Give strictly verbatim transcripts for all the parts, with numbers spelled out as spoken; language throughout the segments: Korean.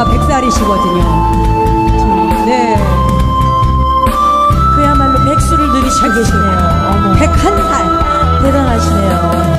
올해가 백 살이시거든요. 네. 그야말로 백수를 누리시고 계시네요. 어머. 백한 살. 대단하시네요.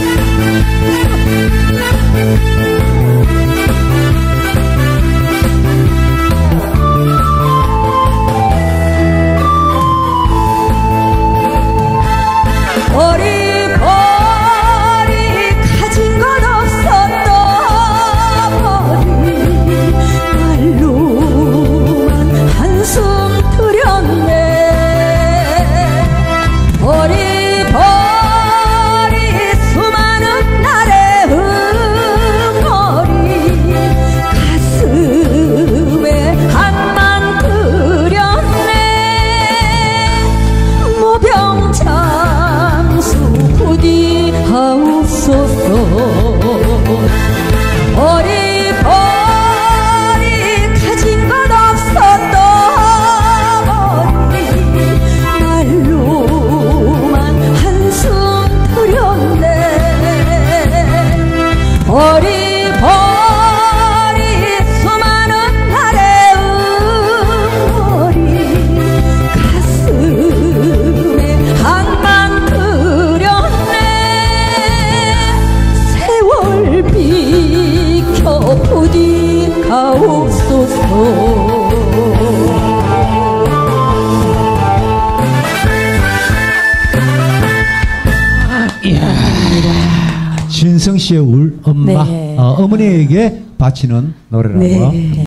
어리 버리 가진 것 없었던 어리 말로만 한숨 들였네. 어리 버리 수많은 날의 응어리 가슴에 항만 그렸네. 세월 비켜 부디 가옵소서. 이야, 진성 씨의 울 엄마, 네. 어, 어머니에게 바치는 노래라고. 네.